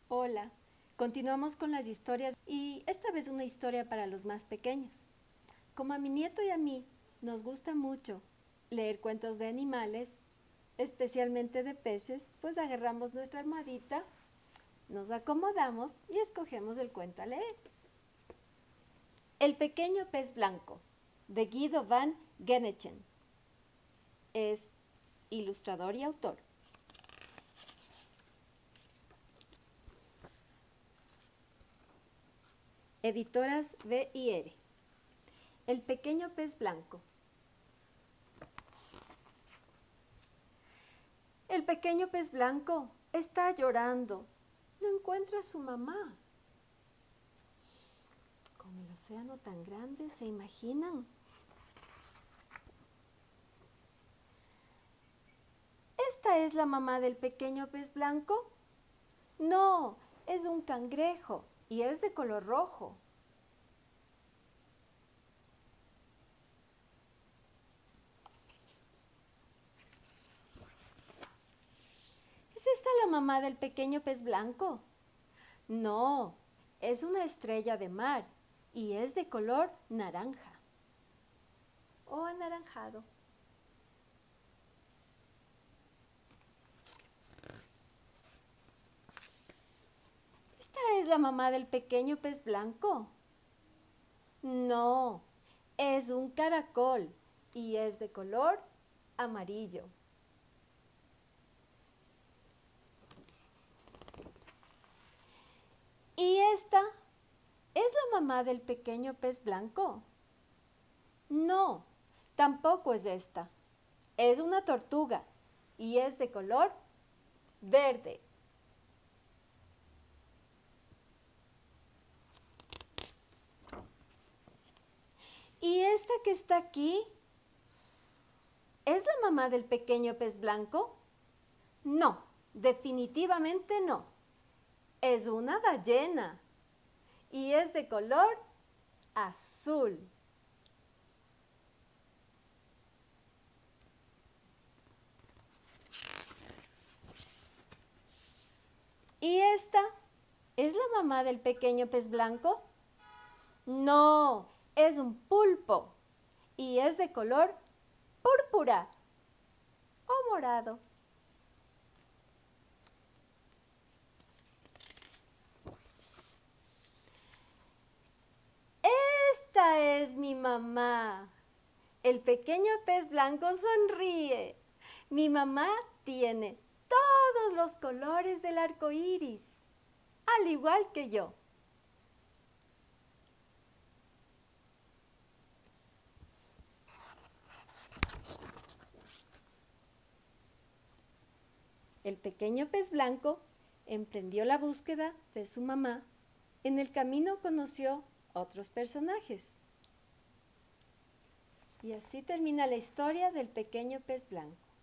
Hola, continuamos con las historias y esta vez una historia para los más pequeños. Como a mi nieto y a mí nos gusta mucho leer cuentos de animales, especialmente de peces, pues agarramos nuestra almohadita, nos acomodamos y escogemos el cuento a leer. El pequeño pez blanco, de Guido van Genechen. Es ilustrador y autor. Editoras B&R. El pequeño pez blanco. El pequeño pez blanco está llorando. No encuentra a su mamá. Con el océano tan grande, ¿se imaginan? ¿Esta es la mamá del pequeño pez blanco? No, es un cangrejo y es de color rojo. ¿Es esta la mamá del pequeño pez blanco? No, es una estrella de mar y es de color naranja o anaranjado. ¿Esta es la mamá del pequeño pez blanco? No, es un caracol y es de color amarillo. ¿Y esta es la mamá del pequeño pez blanco? No, tampoco es esta. Es una tortuga y es de color verde. ¿Y esta que está aquí? ¿Es la mamá del pequeño pez blanco? No, definitivamente no. Es una ballena y es de color azul. ¿Y esta es la mamá del pequeño pez blanco? No, es un pulpo y es de color púrpura o morado. Esta es mi mamá. El pequeño pez blanco sonríe. Mi mamá tiene todos los colores del arco iris, al igual que yo. El pequeño pez blanco emprendió la búsqueda de su mamá. En el camino conoció otros personajes. Y así termina la historia del pequeño pez blanco.